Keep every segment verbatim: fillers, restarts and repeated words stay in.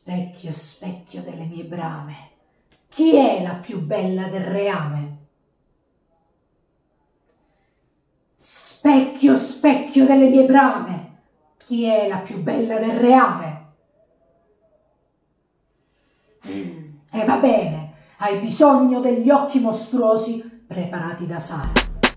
Specchio, specchio delle mie brame, chi è la più bella del reame? Specchio, specchio delle mie brame, chi è la più bella del reame? Mm, e va bene, hai bisogno degli occhi mostruosi preparati da Sara.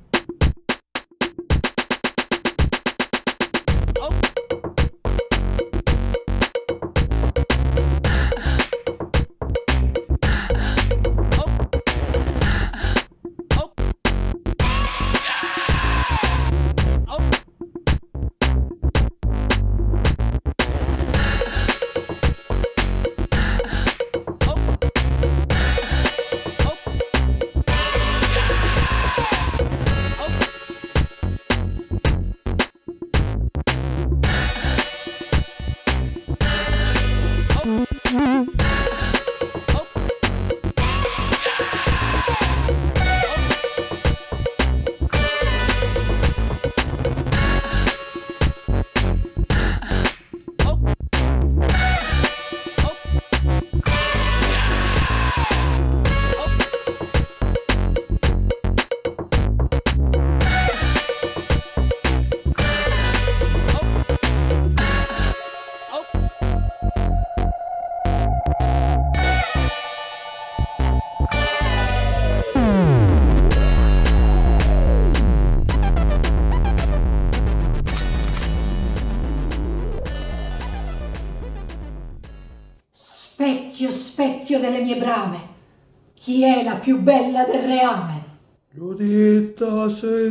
Specchio, specchio delle mie brame, chi è la più bella del reame? Giuditta sei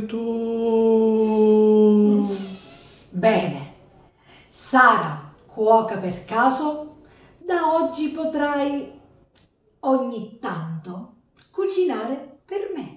tu. Bene, Sara, cuoca per caso, da oggi potrai ogni tanto cucinare per me.